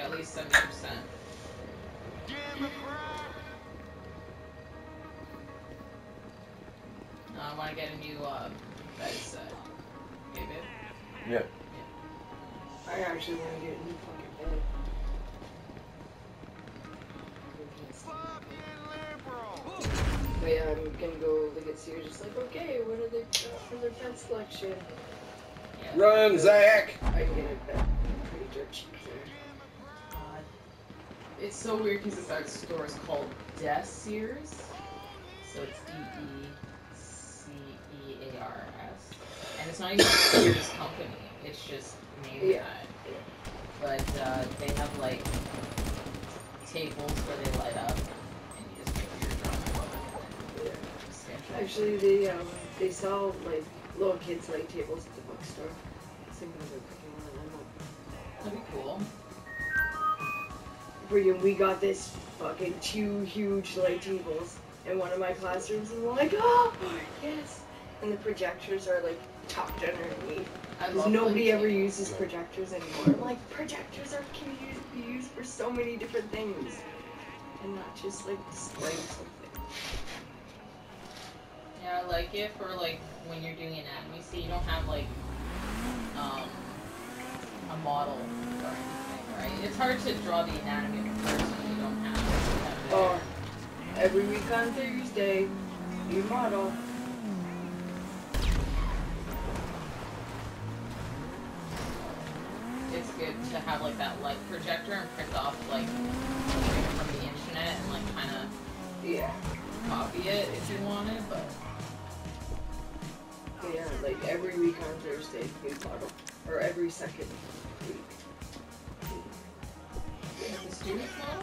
at least 70%. I want to get a new bed set. Okay, babe? Yeah. I actually want to get a new fucking bed. But yeah, I'm gonna go look at Sears. Just like, okay, what are they got for their bed selection? Yeah. Run, Zach! I can get a bed pretty dirt cheap there. It's so weird because our store is called Sears. So it's Decears. And it's not even a Sears company. It's just named that. But they have like tables where they light up and you just put your drum on it. Actually, they sell like little kids light tables at the bookstore. So I'm gonna go picking one of them up. That'd be cool. We got this fucking 2 huge light tables in one of my classrooms, and we're like, oh yes. And the projectors are like tucked underneath. Because nobody ever uses projectors anymore. I'm like, projectors can be used for so many different things, and not just like displaying something. Yeah, I like it for like when you're doing anatomy. See, you don't have like a model or anything, right? It's hard to draw the anatomy of a person when you don't have it. Oh, every week on Thursday, new model. It's good to have like that light projector and print off like something from the internet and like kind of copy it if you wanted, but yeah, like every week on Thursday, new model, or every second week. the students model?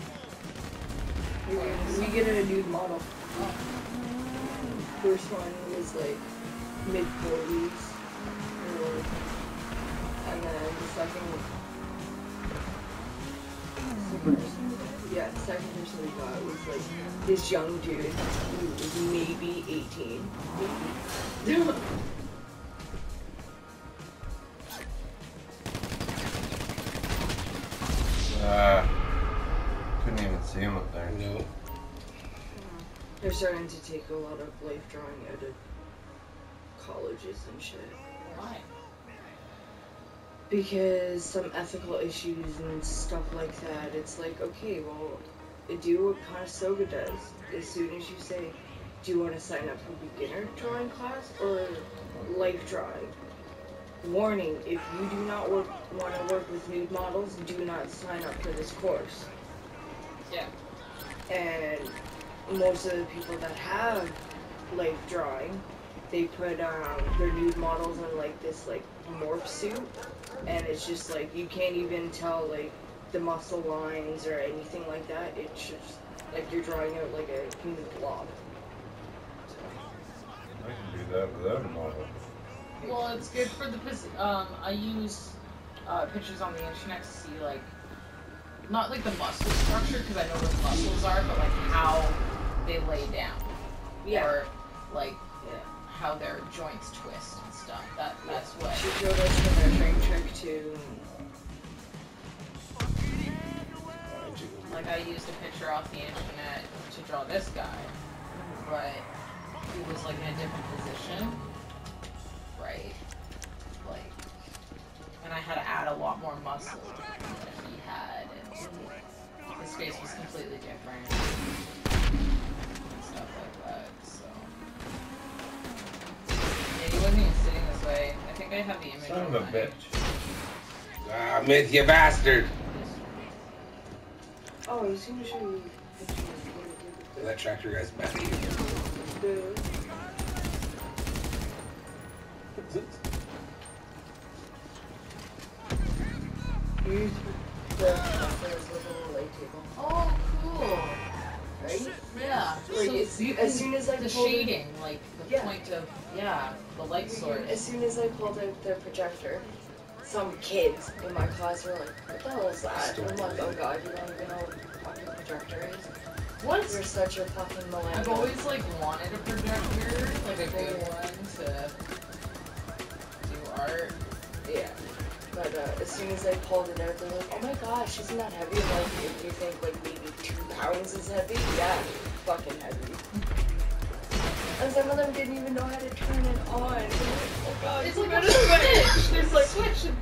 We get a nude model. Oh. First one was like mid-40s, and then the second second person we got was like this young dude who was maybe 18. Maybe. Couldn't even see him up there. No. They're starting to take a lot of life drawing out of colleges and shit. Why? Because some ethical issues and stuff like that. It's like, okay, well, do what Conestoga does. As soon as you say, do you want to sign up for beginner drawing class or life drawing? Warning, if you do not want to work with nude models, do not sign up for this course. Yeah. And most of the people that have life drawing, they put their nude models in like this like morph suit, and it's just like you can't even tell like the muscle lines or anything like that. It's just like you're drawing out like a human blob. I can do that without a model. Well, it's good for the I use pictures on the internet to see like not like the muscle structure because I know what the muscles are, but like how they lay down, or like how their joints twist and stuff. That's what. She showed us the measuring trick too. Like I used a picture off the internet to draw this guy, but he was like in a different position, right? Like, and I had to add a lot more muscle than he had, and his face was completely different, and stuff like that. So yeah, he wasn't even sitting this way. I think I have the image. Son of a bitch. Ah, myth, you bastard! Oh, I was gonna show you pictures. That tractor guy's bad. Use the little light table. Oh, cool. Right? Yeah. Like, So as soon as I the pulled shading, like the point of the light source. As soon as I pulled out the projector, some kids in my class were like, "What the hell is that?" And I'm like, "Oh God, you don't even know what a fucking projector is." What? You're such a fucking millennial. I've always like wanted a projector, like a good one to do art. Yeah. But as soon as I pulled it out, they're like, oh my gosh, isn't that heavy? I'm like, if you think like maybe 2 pounds is heavy, yeah, fucking heavy. And some of them didn't even know how to turn it on. Like, oh god, It's like a switch. There's a switch.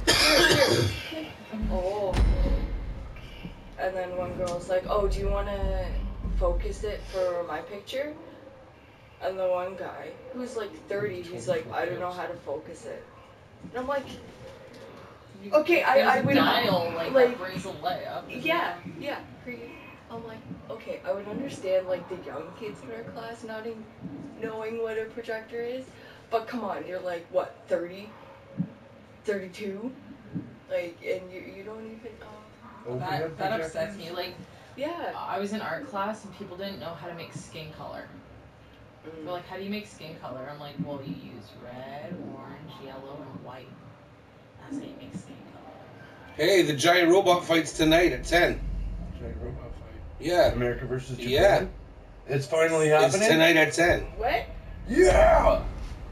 Oh. And then one girl's like, oh, do you want to focus it for my picture? And the one guy, who's like 30, he's like, I don't know how to focus it. And I'm like, okay, I would dial like that brings a layup. yeah. I'm like, okay, I would understand like the young kids in our class not knowing what a projector is, but come on, you're like what, 30, 32, like, and you don't even That upsets me. Like, yeah. I was in art class and people didn't know how to make skin color. They're like, how do you make skin color? I'm like, well, you use red, orange, yellow, and white. That's how you make skin color. Hey, the giant robot fight's tonight at 10. Giant robot fight. Yeah. America versus Japan. Yeah. It's finally happening. It's tonight at 10. What? Yeah.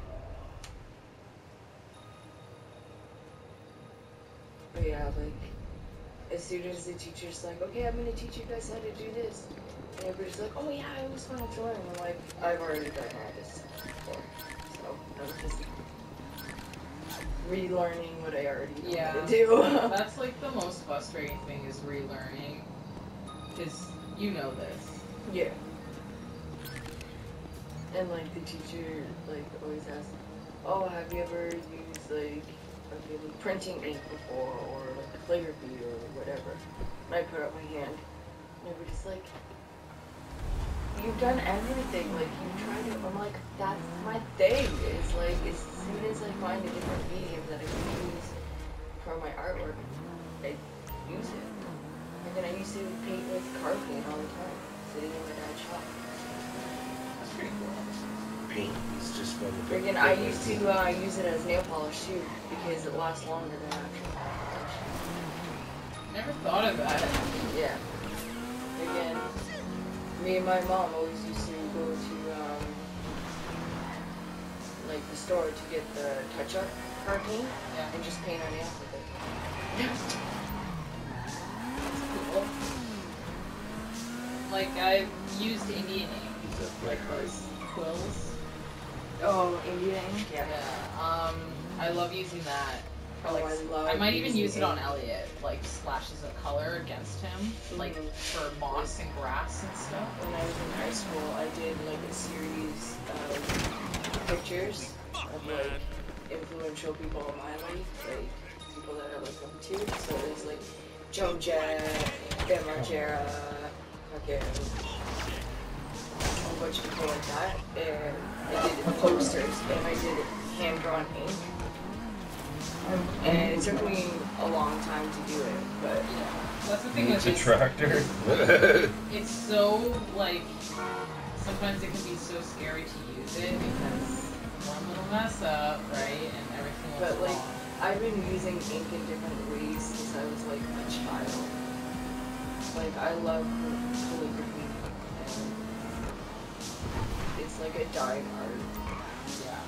But yeah, like, as soon as the teacher's like, okay, I'm gonna teach you guys how to do this, and everybody's like, oh yeah, I always wanted to learn. I'm like, I've already done all this before, so I'm just relearning what I already know how to do. That's like the most frustrating thing is relearning, because you know this. Yeah. And like the teacher like always asks, oh, have you ever used like printing ink before, or like calligraphy or whatever? And I put up my hand, and everybody's like, you've done everything, like you tried it. I'm like, that's my thing. It's like as soon as I find a different medium that I can use for my artwork, I use it. And then I used to paint with card paint all the time, sitting in my dad's shop. That's pretty cool. Paint is just fun. Again, I used to use it as nail polish too, because it lasts longer than actual polish. Never thought of that. Yeah. Again, me and my mom always used to go to like the store to get the touch-up card paint and just paint our nails with it. Cool. Like, I've used Indian ink, like those quills. Oh, Indian ink? Yeah. I love using that. Oh, Like, I love I might even using use it on ink. Elliot, like splashes of color against him, like for moss and grass and stuff. When I was in high school, I did like a series of pictures of like influential people in my life, like people that I look up to. So it was like Joe Jett, Ben Margera, fucking a whole bunch of people like that. And I did posters, and I did hand-drawn ink. And it took me a long time to do it, but That's the thing It's with a this. tractor. It's so, like, sometimes it can be so scary to use it because one little mess up, right, and everything will But go like, wrong. I've been using ink in different ways since I was like a child. Like, I love calligraphy, and it's like a dying art. Yeah.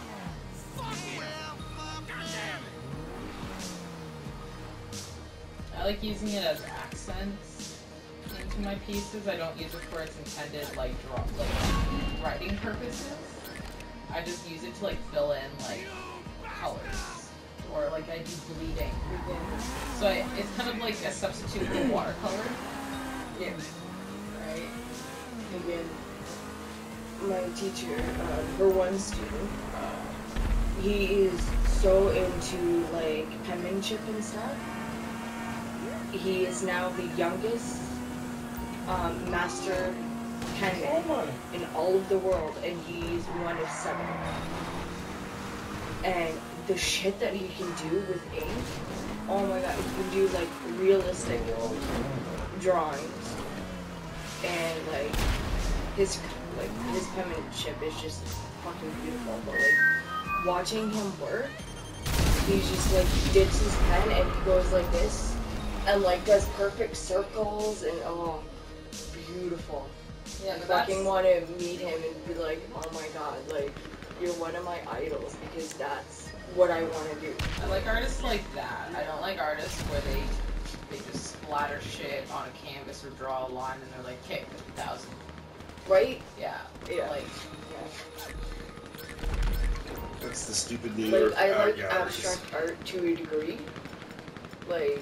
I like using it as accents into my pieces. I don't use it for its intended like writing purposes. I just use it to like fill in like colors or like I do bleeding. So it's kind of like a substitute for watercolor. Yeah. Right? Again, my teacher, her one student, he is so into like penmanship and stuff. He is now the youngest master penman in all of the world, and he's one of 7. And the shit that he can do with ink, oh my god, he can do like realistic drawings, and like his penmanship is just fucking beautiful. But like watching him work, he just like dips his pen and he goes like this. And like does perfect circles and oh, beautiful. Yeah, I but fucking want to meet him and be like, oh my god, like you're one of my idols because that's what I want to do. I like artists like that. I don't like artists where they just splatter shit on a canvas or draw a line and they're like, okay, 50,000. Right? Yeah. Yeah. Like, That's the stupid New Like, York I art like galleries. abstract art to a degree. Like,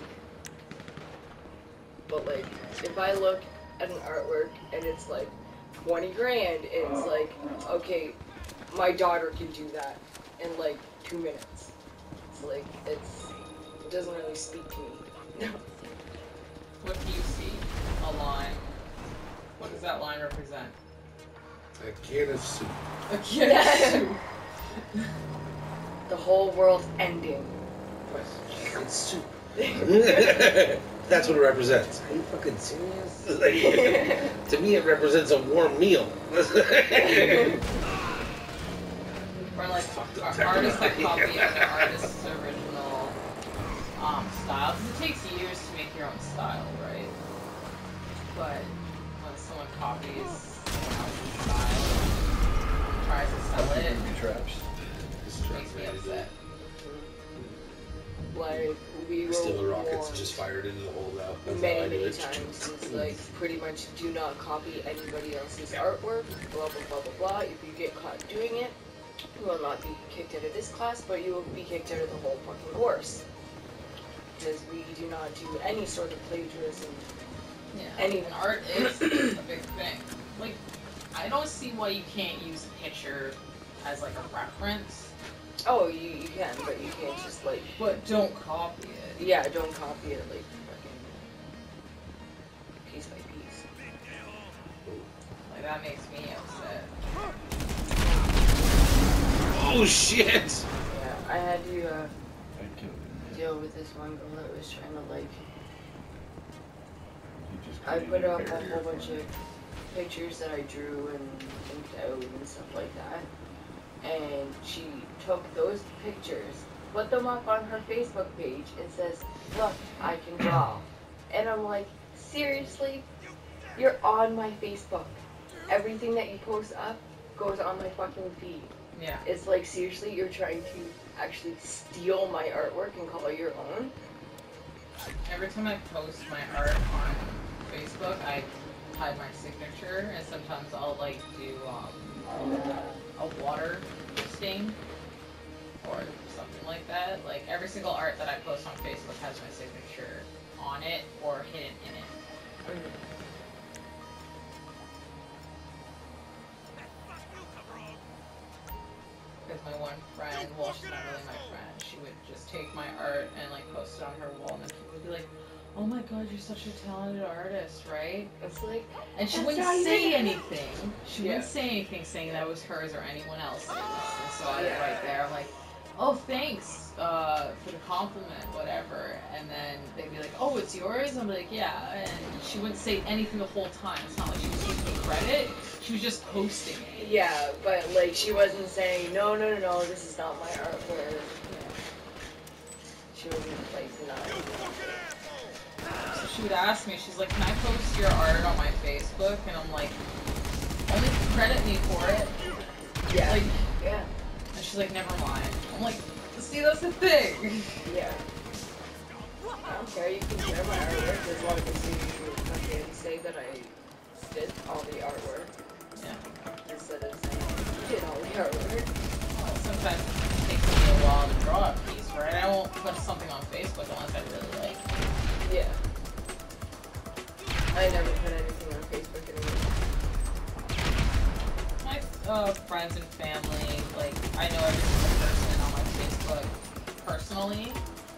but like, if I look at an artwork and it's like 20 grand, it's like, okay, my daughter can do that in like 2 minutes. It's like, it doesn't really speak to me. what do you see? A line. What does that line represent? A can of soup. A kid. The whole world's ending. It's soup. That's what it represents. Are you fucking serious? Like, to me, it represents a warm meal. Or like artists that copy other artists' original styles. It takes years to make your own style, right? But when someone copies someone else's style and tries to sell it, Booby traps. it makes me upset. Like, we were Still the rockets warned just fired into the hole now. That's how I many, do many it. times. It's like, pretty much do not copy anybody else's artwork, blah, blah, blah, blah, blah. If you get caught doing it, you will not be kicked out of this class, but you will be kicked out of the whole fucking course. Because we do not do any sort of plagiarism. Yeah, Any- and art is a big thing. Like, I don't see why you can't use a picture as like a reference, Oh, you can, but you can't just like, but don't copy it. yeah, don't copy it like fucking piece by piece. Like, that makes me upset. Oh shit! Yeah, I had to I killed it. deal with this one girl that was trying to like, You just I put up a created whole bunch of pictures that I drew and inked out and stuff like that. And she took those pictures, put them up on her Facebook page and says, look, I can draw. And I'm like, seriously? You're on my Facebook. Everything that you post up goes on my fucking feed. Yeah. It's like, seriously, you're trying to actually steal my artwork and call it your own? Every time I post my art on Facebook, I hide my signature, and sometimes I'll like do a water stain or something like that. Like, every single art that I post on Facebook has my signature on it or hidden in it. Because my one friend, well, she's not really my friend, she would just take my art and like post it on her wall, and then people would be like, oh my god, you're such a talented artist, right? It's like, And she That's wouldn't not say even- anything. She Yeah. wouldn't say anything saying that it was hers or anyone else's. And so I was Yeah. right there, I'm like, oh, thanks for the compliment, whatever. And then they'd be like, oh, it's yours? I'm like, yeah. And she wouldn't say anything the whole time. It's not like she was taking credit. She was just posting it. yeah, but like, she wasn't saying, no, this is not my artwork. She wasn't like, no. So she would ask me, she's like, can I post your art on my Facebook? And I'm like, only credit me for it. Yeah. Like, Yeah. and she's like, never mind. I'm like, see, that's the thing. Yeah. I don't care, you can share my artwork as long as you fucking say that I did all the artwork. Yeah. Instead of saying you did all the artwork. Well, sometimes it takes me a while to draw a piece, right? I won't put something on Facebook unless I really like it. Yeah. I never put anything on Facebook anymore. My friends and family, like, I know every single person on my Facebook personally,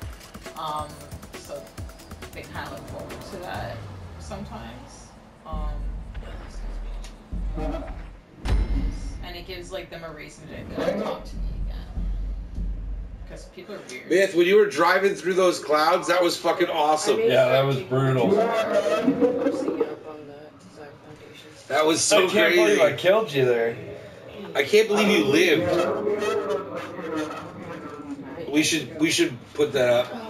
so they kind of look forward to that sometimes. And it gives like them a reason to talk to me again, because people are weird. Myth, when you were driving through those clouds, that was fucking awesome. Yeah, that was brutal. Posting it up on the Design Foundation. That was so I can't believe I crazy. killed you there. I can't believe you lived. We should put that up.